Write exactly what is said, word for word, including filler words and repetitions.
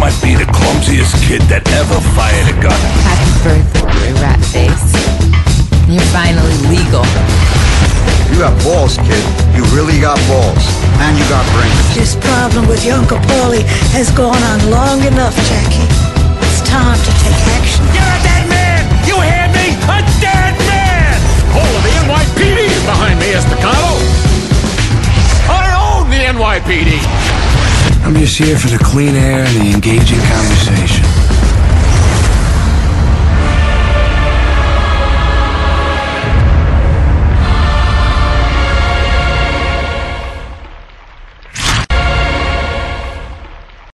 might be the clumsiest kid that ever fired a gun. Happy birthday, rat face. You're finally legal. You got balls, kid. You really got balls. And you got brains. This problem with your Uncle Paulie has gone on long enough, Jackie. It's time to take action. You're a dead man! You hear me? A dead man! All of the N Y P D is behind me, Estacado. I own the N Y P D. I'm just here for the clean air and the engaging conversation.